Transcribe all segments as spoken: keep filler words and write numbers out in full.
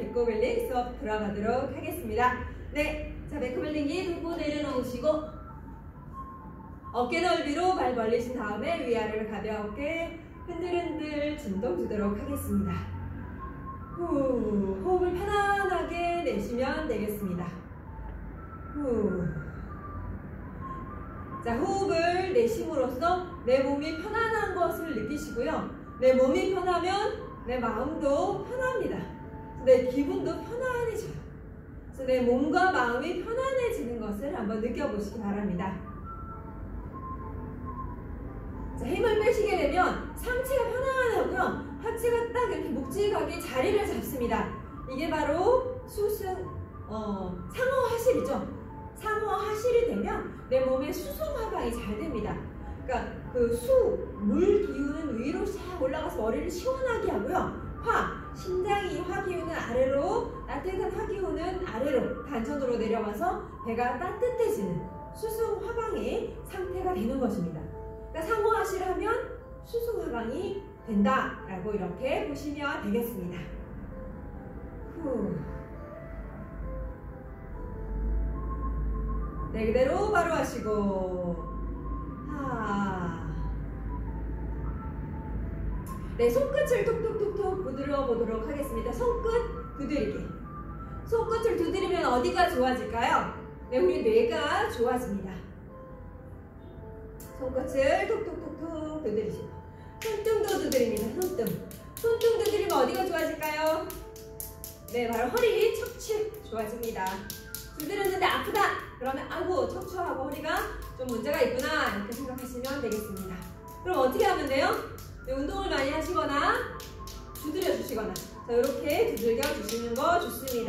배꼽빌링 수업 들어가도록 하겠습니다. 네, 자 배꼽빌링기 들고 내려놓으시고 어깨 넓이로 발 벌리신 다음에 위아래를 가볍게 흔들흔들 진동 주도록 하겠습니다. 후, 호흡을 편안하게 내쉬면 되겠습니다. 후. 자, 호흡을 내쉼으로써 내 몸이 편안한 것을 느끼시고요. 내 몸이 편하면 내 마음도 편합니다. 내 기분도 편안해져요. 그래서 내 몸과 마음이 편안해지는 것을 한번 느껴보시기 바랍니다. 자, 힘을 빼시게 되면 상체가 편안하고요. 하체가 딱 이렇게 묵직하게 자리를 잡습니다. 이게 바로 수승, 어, 상어 하실이죠. 상어 하실이 되면 내 몸의 수승 하강이 잘 됩니다. 그러니까 그 수, 물 기운은 위로 샥 올라가서 머리를 시원하게 하고요. 화, 심장이 화 기운은 아래로, 따뜻한 화 기운은 아래로, 단전으로 내려와서 배가 따뜻해지는 수승 화강의 상태가 되는 것입니다. 그러니까 상어 하실 하면 수승 화강이 된다라고 이렇게 보시면 되겠습니다. 후. 네, 그대로 바로 하시고 하. 네, 손끝을 톡톡톡톡 부드러워 보도록 하겠습니다. 손끝 두드리기. 손끝을 두드리면 어디가 좋아질까요? 네, 우리 뇌가 좋아집니다. 손끝을 톡톡톡톡 두드리시고 손등도 두드립니다. 손등. 손등 두드리면 어디가 좋아질까요? 네, 바로 허리, 척추 좋아집니다. 두드렸는데 아프다! 그러면 아이고 척추하고 허리가 좀 문제가 있구나 이렇게 생각하시면 되겠습니다. 그럼 어떻게 하면 돼요? 네, 운동을 많이 하시거나 두드려 주시거나 자, 이렇게 두들겨 주시는 거 좋습니다.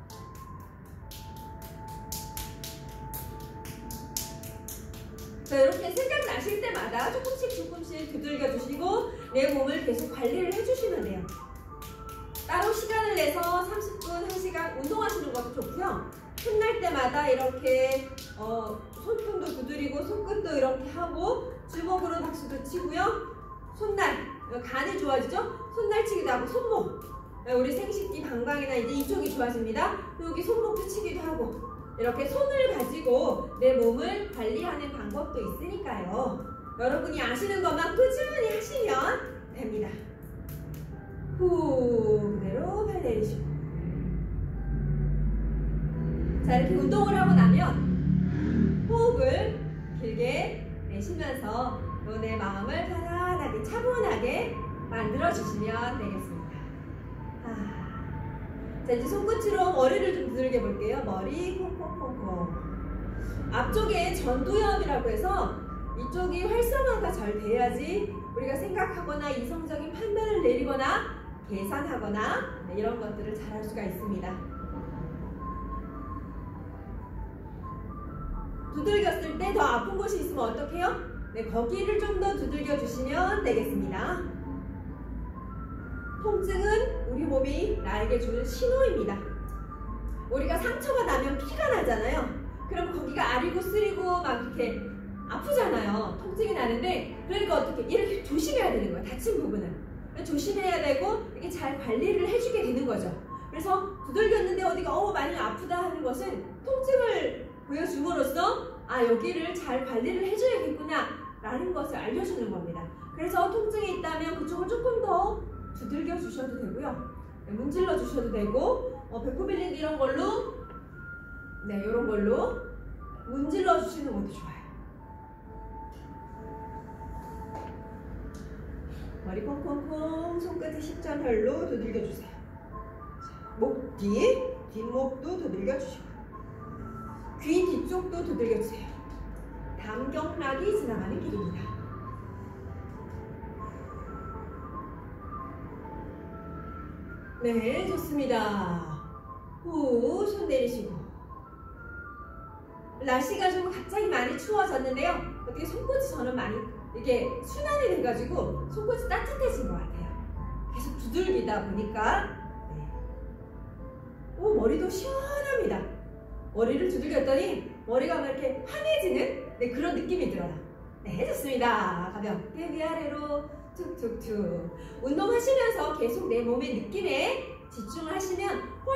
자, 이렇게 생각나실 때마다 조금씩 조금씩 두들겨 주시고 내 몸을 계속 관리를 해주시면 돼요. 따로 시간을 내서 삼십 분, 한 시간 운동하시는 것도 좋고요. 끝날 때마다 이렇게 어, 손등도 두드리고 손끝도 이렇게 하고 주먹으로 박수도 치고요. 손날, 간이 좋아지죠? 손날치기도 하고 손목, 우리 생식기 방광이나 이제 이쪽이 좋아집니다. 여기 손목도 치기도 하고 이렇게 손을 가지고 내 몸을 관리하는 방법도 있으니까요. 여러분이 아시는 것만 꾸준히 하시면 됩니다. 후, 그대로 발 내리시고 자, 이렇게 운동을 하고 나면 호흡을 길게 내쉬면서 또 내 마음을 편안하게 차분하게 만들어 주시면 되겠습니다. 아. 자, 이제 손끝으로 머리를 좀 두들겨 볼게요. 머리 콩콩콩콩. 앞쪽에 전두엽이라고 해서 이쪽이 활성화가 잘 돼야지 우리가 생각하거나 이성적인 판단을 내리거나 계산하거나 네, 이런 것들을 잘 할 수가 있습니다. 두들겼을 때 더 아픈 곳이 있으면 어떡해요? 네, 거기를 좀 더 두들겨 주시면 되겠습니다. 통증은 우리 몸이 나에게 주는 신호입니다. 우리가 상처가 나면 피가 나잖아요. 그럼 거기가 아리고 쓰리고 막 이렇게 아프잖아요. 통증이 나는데 그러니까 어떻게 이렇게 조심해야 되는 거예요. 다친 부분은 조심해야 되고 이게 잘 관리를 해주게 되는 거죠. 그래서 두들겼는데 어디가 어 많이 아프다 하는 것은 통증을 보여줌으로써 아 여기를 잘 관리를 해줘야겠구나 라는 것을 알려주는 겁니다. 그래서 통증이 있다면 그쪽을 조금 더 두들겨 주셔도 되고요. 네, 문질러 주셔도 되고 어, 배꼽빌링 이런 걸로 네 이런 걸로 문질러 주시는 것도 좋아요. 머리 콩콩콩 손끝이 십자별로 두들겨 주세요. 목 뒤, 뒷목도 두들겨 주시고 귀 뒤쪽도 두들겨 주세요. 담경락이 지나가는 길입니다. 네, 좋습니다. 후, 손 내리시고 날씨가 좀 갑자기 많이 추워졌는데요. 어떻게 손끝이 저는 많이 이게 순환이 돼가지고 손끝이 따뜻해진 것 같아요. 계속 두들기다 보니까 네. 오, 머리도 시원합니다. 머리를 두들겼더니 머리가 막 이렇게 환해지는 네, 그런 느낌이 들어요. 네, 좋습니다. 가볍게 위아래로 툭툭툭 운동하시면서 계속 내 몸의 느낌에 집중을 하시면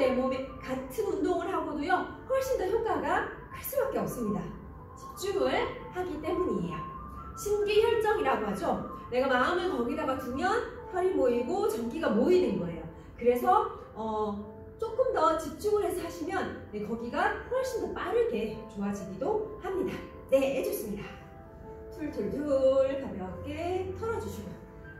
내 몸에 같은 운동을 하고도요 훨씬 더 효과가 클 수밖에 없습니다. 집중을 하기 때문이에요. 심기혈정이라고 하죠. 내가 마음을 거기다가 두면 혈이 모이고 전기가 모이는 거예요. 그래서 어, 조금 더 집중을 해서 하시면 네, 거기가 훨씬 더 빠르게 좋아지기도 합니다. 네, 좋습니다. 툴툴툴 가볍게 털어주시고,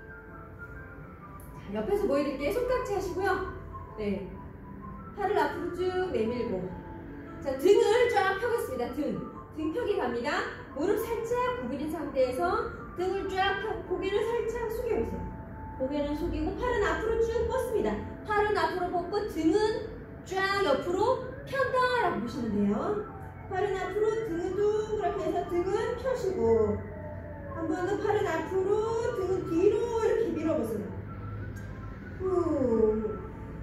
자, 옆에서 보여드릴게요. 손깍지 하시고요. 네, 팔을 앞으로 쭉 내밀고, 자, 등을 쫙 펴겠습니다. 등, 등 펴기 갑니다. 무릎 살짝 구부린 상태에서 등을 쫙 펴, 고개를 살짝 숙여보세요. 고개는 숙이고 팔은 앞으로 쭉 뻗습니다. 팔은 앞으로 뻗고 등은 쫙 옆으로 편다라고 보시면 돼요. 팔은 앞으로 등은 둥그렇게 해서 등은 펴시고, 한 번 더 팔은 앞으로 등은 뒤로 이렇게 밀어보세요. 후.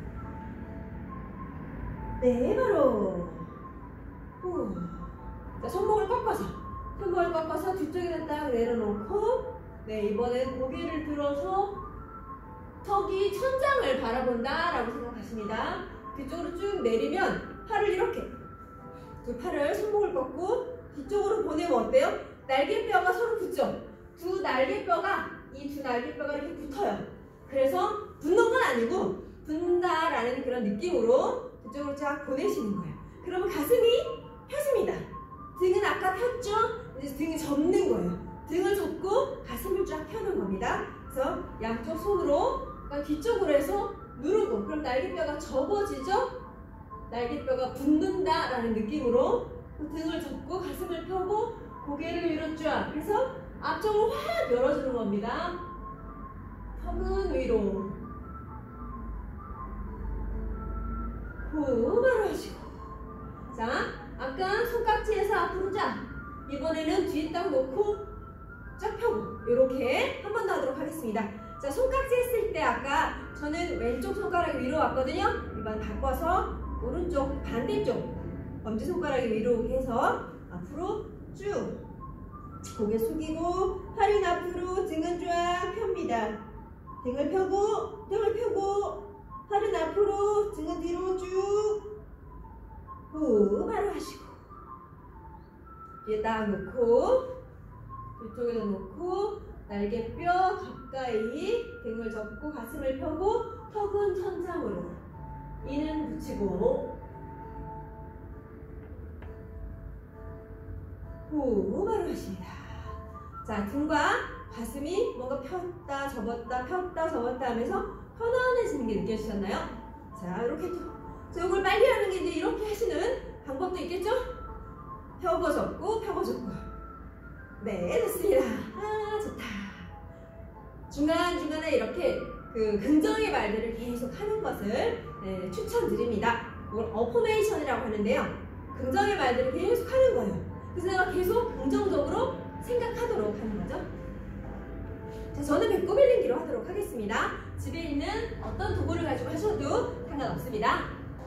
네, 바로 후. 자, 손목을 꺾어서 손목을 꺾어서 뒤쪽에다 딱 내려놓고, 네, 이번엔 고개를 들어서 턱이 천장을 바라본다 라고 생각하십니다. 뒤쪽으로 쭉 내리면 팔을 이렇게, 두 팔을 손목을 꺾고 뒤쪽으로 보내면 어때요? 날개뼈가 서로 붙죠? 두 날개뼈가, 이 두 날개뼈가 이렇게 붙어요. 그래서 붙는 건 아니고 붙는다라는 그런 느낌으로 뒤쪽으로 쫙 보내시는 거예요. 그러면 가슴이 펴집니다. 등은 아까 폈죠? 이제 등을 접는 거예요. 등을 접고 가슴을 쫙 펴는 겁니다. 그래서 양쪽 손으로 뒤쪽으로 해서 누르고, 그럼 날개뼈가 접어지죠? 날개뼈가 붙는다라는 느낌으로 등을 접고 가슴을 펴고 고개를 위로 쫙, 그래서 앞쪽을 확 열어주는 겁니다. 턱은 위로. 후, 바로 하시고. 자, 아까 손깍지에서 앞으로 쫙, 이번에는 뒤에 딱 놓고 쫙 펴고, 이렇게 한 번 더 하도록 하겠습니다. 자, 손깍지 했을 때 아까 저는 왼쪽 손가락이 위로 왔거든요. 이번 바꿔서 오른쪽 반대쪽 엄지손가락이 위로 해서 앞으로 쭉 고개 숙이고 팔은 앞으로, 등은 쫙 펴니다. 등을 펴고 등을 펴고 팔은 앞으로, 등은 뒤로 쭉. 후, 바로 하시고, 뒤에 딱 놓고 뒤쪽에다 놓고 날개뼈 가까이 등을 접고 가슴을 펴고 턱은 천장으로, 이는 붙이고, 후, 바로 하십니다. 자, 등과 가슴이 뭔가 폈다 접었다 폈다 접었다 하면서 편안해지는 게 느껴지셨나요? 자, 이렇게 또, 자, 이걸 빨리 하는 게 이제 이렇게 하시는 방법도 있겠죠? 펴고 접고 펴고 접고. 네, 좋습니다. 아, 좋다. 중간중간에 이렇게 그 긍정의 말들을 계속 하는 것을 네, 추천드립니다. 이걸 어포메이션이라고 하는데요. 긍정의 말들을 계속 하는 거예요. 그래서 내가 계속 긍정적으로 생각하도록 하는 거죠. 자, 저는 배꼽 빌링기로 하도록 하겠습니다. 집에 있는 어떤 도구를 가지고 하셔도 상관없습니다.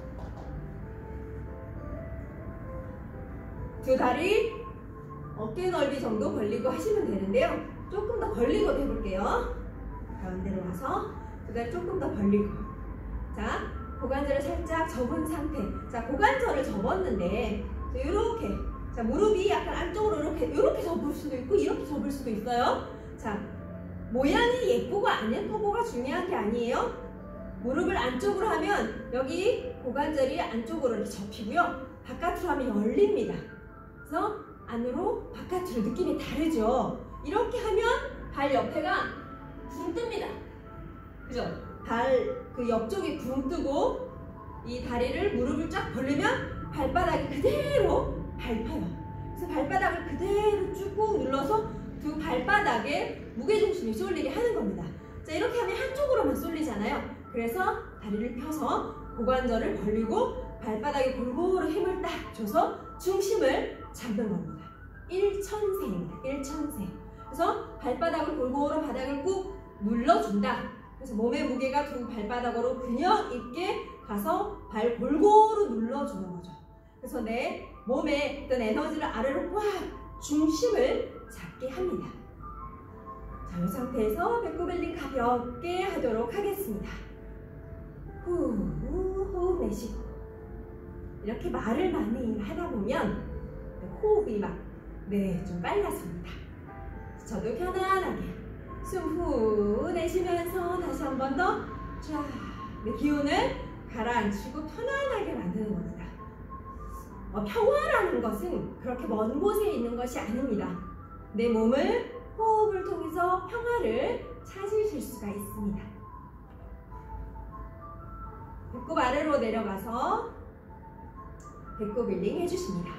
두 다리 어깨 넓이 정도 벌리고 하시면 되는데요. 조금 더 벌리고 해볼게요. 가운데로 와서 두 다리 조금 더 벌리고, 자, 고관절을 살짝 접은 상태. 자, 고관절을 접었는데 이렇게, 자, 무릎이 약간 안쪽으로 이렇게 이렇게 접을 수도 있고 이렇게 접을 수도 있어요. 자, 모양이 예쁘고 안 예쁘고가 중요한 게 아니에요. 무릎을 안쪽으로 하면 여기 고관절이 안쪽으로 이렇게 접히고요. 바깥으로 하면 열립니다. 그래서 안으로 바깥으로 느낌이 다르죠. 이렇게 하면 발 옆에가 붕 뜹니다. 그죠? 발 그 옆쪽이 붕 뜨고 이 다리를, 무릎을 쫙 벌리면 발바닥이 그대로 밟혀요. 그래서 발바닥을 그대로 쭉 눌러서 두 발바닥에 무게중심이 쏠리게 하는 겁니다. 자, 이렇게 하면 한쪽으로만 쏠리잖아요. 그래서 다리를 펴서 고관절을 벌리고 발바닥에 골고루 힘을 딱 줘서 중심을 잡는 겁니다. 일천세입니다. 일천세. 그래서 발바닥을 골고루 바닥을 꾹 눌러준다. 그래서 몸의 무게가 두 발바닥으로 균형 있게 가서 발 골고루 눌러주는 거죠. 그래서 내 몸에 어떤 에너지를 아래로 꽉 중심을 잡게 합니다. 자, 이 상태에서 배꼽 빌링 가볍게 하도록 하겠습니다. 후, 후, 호흡 내쉬고. 이렇게 말을 많이 하다 보면 호흡이 막, 네, 좀 빨라집니다. 저도 편안하게 숨 후 내쉬면서 다시 한 번 더 쫙, 네, 기운을 가라앉히고 편안하게 만드는 겁니다. 어, 평화라는 것은 그렇게 먼 곳에 있는 것이 아닙니다. 내 몸을 호흡을 통해서 평화를 찾으실 수가 있습니다. 배꼽 아래로 내려가서 배꼽 힐링 해주십니다.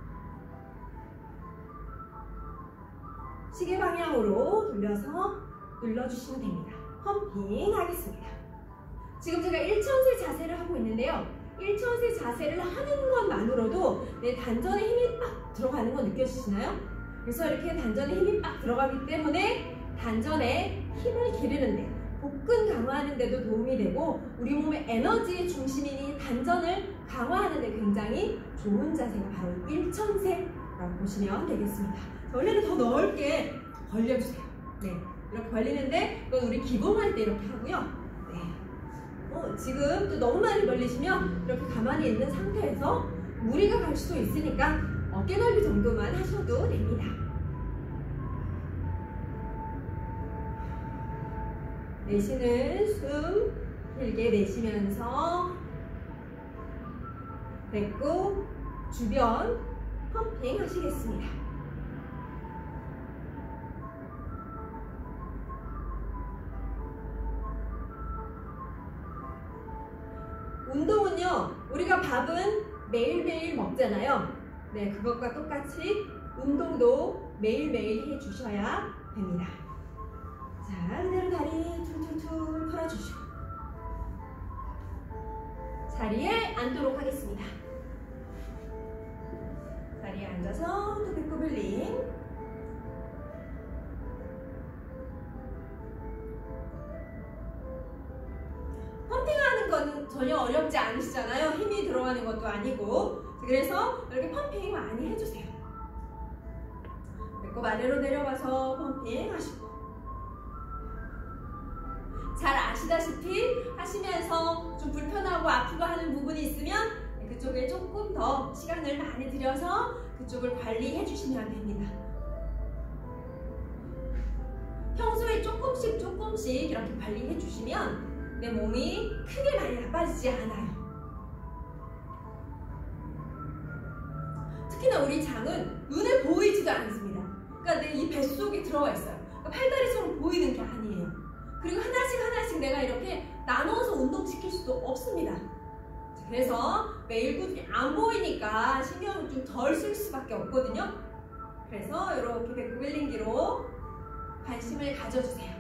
시계 방향으로 돌려서 눌러주시면 됩니다. 펌핑 하겠습니다. 지금 제가 일천세 자세를 하고 있는데요. 일천세 자세를 하는 것만으로도 내 단전에 힘이 빡 들어가는 거 느껴지시나요? 그래서 이렇게 단전에 힘이 빡 들어가기 때문에 단전에 힘을 기르는데, 복근 강화하는 데도 도움이 되고 우리 몸의 에너지의 중심인 단전을 강화하는 데 굉장히 좋은 자세가 바로 일천세라고 보시면 되겠습니다. 원래는 더 넓게 벌려주세요. 네, 이렇게 벌리는데 이건 우리 기본할 때 이렇게 하고요. 네. 어, 지금 또 너무 많이 벌리시면 이렇게 가만히 있는 상태에서 무리가 갈 수도 있으니까 어깨 넓이 정도만 하셔도 됩니다. 내쉬는 숨 길게 내쉬면서 배꼽 주변 펌핑 하시겠습니다. 운동은요, 우리가 밥은 매일매일 먹잖아요. 네, 그것과 똑같이 운동도 매일매일 해주셔야 됩니다. 자, 그대로 다리 툴툴툴 풀어주시고 자리에 앉도록 하겠습니다. 자리에 앉아서 또 배꼽 힐링. 펌핑하는 거는 전혀 어렵지 않으시잖아요. 힘이 들어가는 것도 아니고. 그래서 이렇게 펌핑 많이 해주세요. 배꼽 아래로 내려가서 펌핑 하시고, 잘 아시다시피 하시면서 좀 불편하고 아프고 하는 부분이 있으면 그쪽에 조금 더 시간을 많이 들여서 그쪽을 관리해 주시면 됩니다. 평소에 조금씩 조금씩 이렇게 관리해 주시면 내 몸이 크게 많이 나빠지지 않아요. 특히나 우리 장은 눈에 보이지도 않습니다. 그러니까 내 이 뱃속에 들어와 있어요. 그러니까 팔다리처럼 보이는 게 아니에요. 그리고 하나씩 하나씩 내가 이렇게 나눠서 운동시킬 수도 없습니다. 그래서 매일 꾸준히 안 보이니까 신경을 좀 덜 쓸 수밖에 없거든요. 그래서 이렇게 배꼽 힐링기로 관심을 가져주세요.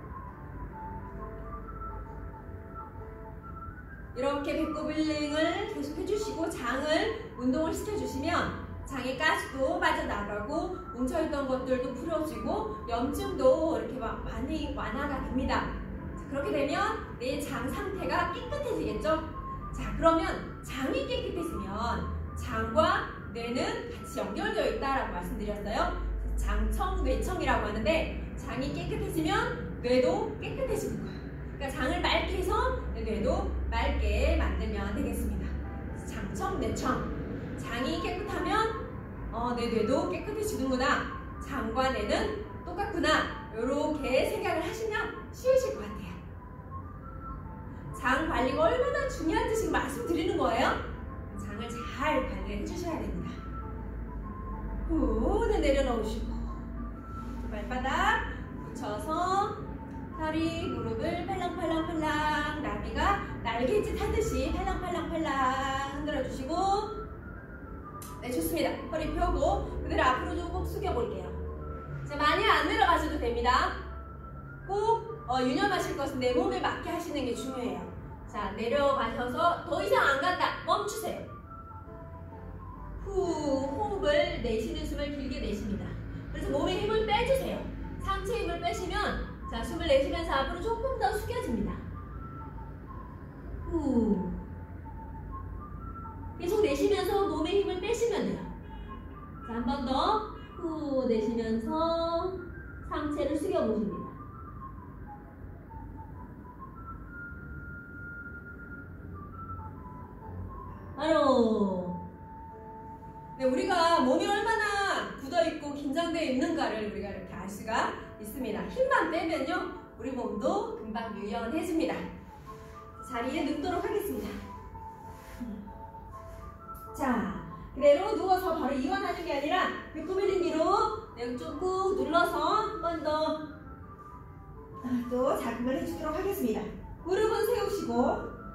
이렇게 배꼽 힐링을 계속 해주시고 장을 운동을 시켜주시면 장의 가스도 빠져나가고 뭉쳐있던 것들도 풀어지고 염증도 이렇게 많이 완화가 됩니다. 자, 그렇게 되면 내 장 상태가 깨끗해지겠죠? 자, 그러면 장이 깨끗해지면 장과 뇌는 같이 연결되어 있다라고 말씀드렸어요. 장청, 뇌청이라고 하는데 장이 깨끗해지면 뇌도 깨끗해지는 거예요. 그러니까 장을 맑게 해서 뇌도 맑게 만들면 되겠습니다. 장청, 뇌청. 장이 깨끗하면 어, 내 뇌도 깨끗해지는구나. 장과 뇌는 똑같구나. 이렇게 생각을 하시면 쉬우실 것 같아요. 장 관리가 얼마나 중요한지 지금 말씀드리는 거예요. 장을 잘 관리해 주셔야 됩니다. 후, 네, 내려놓으시고 발바닥 붙여서 다리, 무릎을 팔랑팔랑팔랑, 나비가 날개짓 하듯이 팔랑팔랑팔랑 흔들어주시고, 네, 좋습니다. 허리 펴고 그대로 앞으로 조금 숙여볼게요. 자, 많이 안 내려가셔도 됩니다. 꼭 어, 유념하실 것은 내 몸에 맞게 하시는 게 중요해요. 자, 내려가셔서 더 이상 안 간다. 멈추세요. 후, 호흡을 내쉬는 숨을 길게 내쉽니다. 그래서 몸에 힘을 빼주세요. 상체 힘을 빼시면, 자, 숨을 내쉬면서 앞으로 조금 더 숙여집니다. 후. 계속 내쉬면서 몸에 힘을 빼시면 돼요. 자, 한 번 더. 후, 내쉬면서 상체를 숙여보십니다. 바로. 네, 우리가 몸이 얼마나 굳어있고 긴장되어 있는가를 우리가 이렇게 알 수가 있습니다. 힘만 빼면요, 우리 몸도 금방 유연해집니다. 자리에 눕도록 하겠습니다. 자, 그대로 누워서 바로 이완하는 게 아니라 배꼽 밀리기로 네, 좀 꾹 눌러서 한 번 더 또 자극을 해주도록 하겠습니다. 무릎은 세우시고,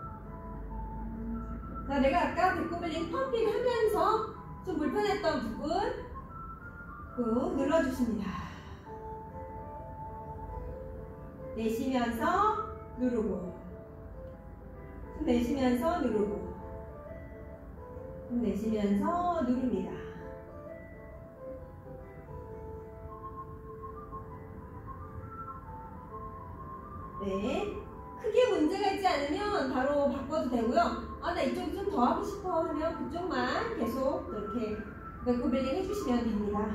자, 내가 아까 배꼽 밀리기 펌핑 하면서 좀 불편했던 부분 꾹 눌러주십니다. 내쉬면서 누르고, 숨 내쉬면서 누르고, 숨 내쉬면서 누릅니다. 네, 크게 문제가 있지 않으면 바로 바꿔도 되고요. 아, 나 이쪽 좀 더 하고 싶어 하면 그쪽만 계속 이렇게 배꼽 밀링 해주시면 됩니다.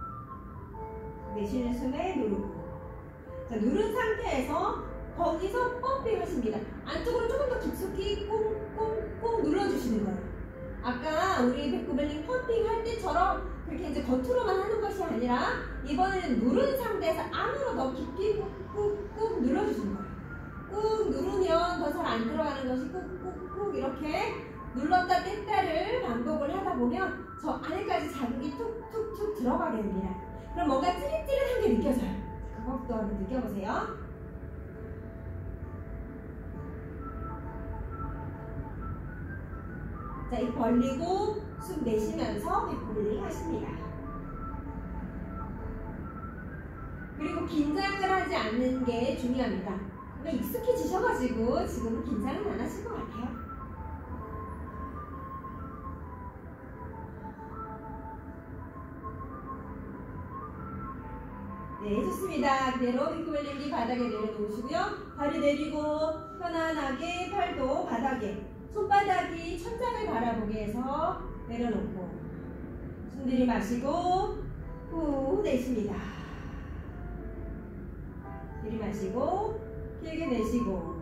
내쉬는 숨에 누르고, 자, 누른 상태에서 거기서 펌핑 하십니다. 안쪽으로 조금 더 깊숙이 꾹꾹꾹 눌러주시는 거예요. 아까 우리 배꼽 밀링 펌핑 할 때처럼 그렇게 이제 겉으로만 하는 것이 아니라 이번에는 누른 상태에서 안으로 더 깊이 꾹꾹꾹 눌러주시는 거예요. 꾹 누르면 더 잘 안 들어가는 것이 꾹꾹꾹 이렇게 눌렀다 뗐다를 반복을 하다 보면 저 안에까지 자극이 툭툭툭 들어가게 됩니다. 그럼 뭔가 찌릿찌릿한 게 느껴져요. 그것도 한번 느껴보세요. 자, 입 벌리고 숨 내쉬면서 배꼽 밀링 하십니다. 그리고 긴장을 하지 않는 게 중요합니다. 익숙해지셔가지고 지금은 긴장은 안 하실 것 같아요. 네, 좋습니다. 그대로 배꼽 밀리기 바닥에 내려놓으시고요. 다리 내리고 편안하게 팔도 바닥에, 손바닥이 천장을 바라보게 해서 내려놓고, 숨 들이마시고 후 내쉽니다. 들이마시고 길게 내쉬고,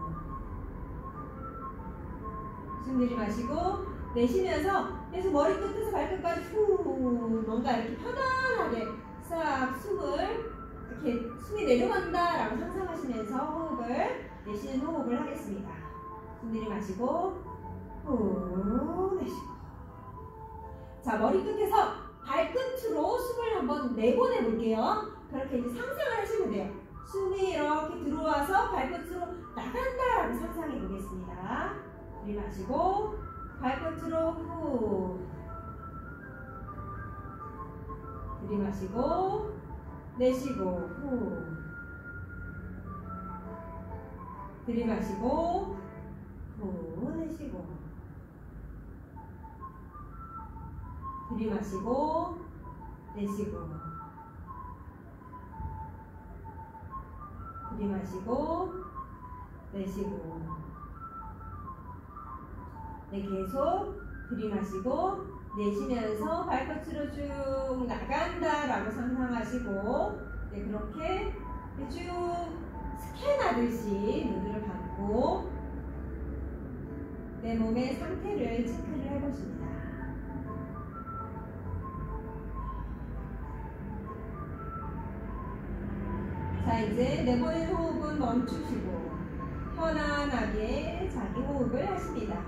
숨 들이마시고 내쉬면서 계속 머리끝에서 발끝까지 후, 뭔가 이렇게 편안하게 싹 숨을 이렇게 숨이 내려간다 라고 상상하시면서 호흡을, 내쉬는 호흡을 하겠습니다. 숨 들이마시고 후 내쉬고, 자, 머리끝에서 발끝으로 숨을 한번 내보내 볼게요. 그렇게 이제 상상을 하시면 돼요. 숨이 이렇게 들어와서 발끝으로 나간다라고 상상해 보겠습니다. 들이마시고 발끝으로 후, 들이마시고 내쉬고 후, 들이마시고 후 내쉬고, 들이마시고 내쉬고, 들이마시고 내쉬고. 네, 계속 들이마시고 내쉬면서 발끝으로 쭉 나간다 라고 상상하시고, 네, 그렇게 쭉 스캔하듯이 눈을 감고 내 몸의 상태를 체크를 해보십니다. 자, 이제 내보낸 호흡은 멈추시고 편안하게 자기 호흡을 하십니다.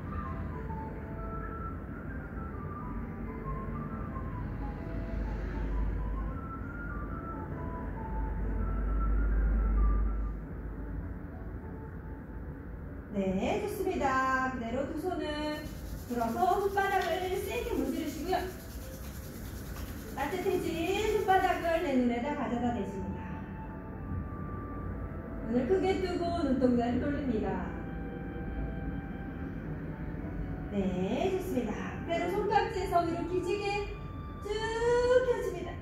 네, 좋습니다. 그대로 두 손을 들어서 손바닥을 세게 문지르시고요. 따뜻해진 손바닥을 내 눈에다 가져다 대십니다. 눈을 크게 뜨고 눈동자를 돌립니다. 네, 좋습니다. 그대로 손깍지에서 위로 기지개 쭉 펴줍니다.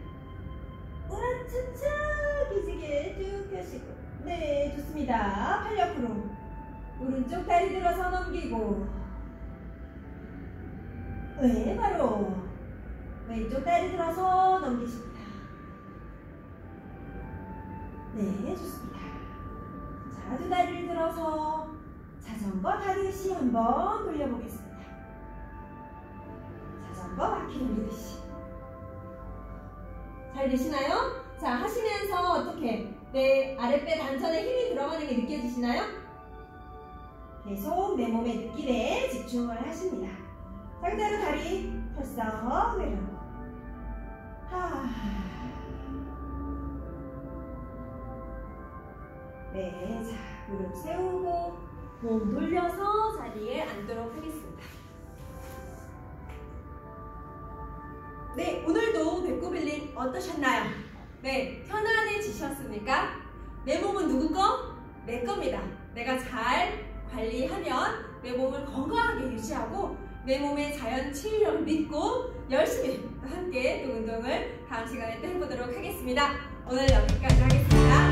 우라차차 기지개 쭉 펴시고, 네, 좋습니다. 팔 옆으로 오른쪽 다리 들어서 넘기고, 왼바로 왼쪽 다리 들어서 넘기십니다. 네, 좋습니다. 자, 두 다리를 들어서 자전거 다리시 한번 돌려보겠습니다. 한번 바퀴 돌리듯이. 잘 되시나요? 자, 하시면서 어떻게 내 아랫배 단천에 힘이 들어가는 게 느껴지시나요? 계속 내 몸의 느낌에 집중을 하십니다. 자, 그대로 다리 펴서 내려놓고. 하. 네, 자, 무릎 세우고 몸 돌려서 자리에 앉도록 하겠습니다. 네, 오늘도 배꼽 힐링 어떠셨나요? 네, 편안해지셨습니까? 내 몸은 누구 거? 내 겁니다. 내가 잘 관리하면 내 몸을 건강하게 유지하고 내 몸의 자연 치유력을 믿고 열심히 함께 또 운동을 다음 시간에 또 해보도록 하겠습니다. 오늘 여기까지 하겠습니다.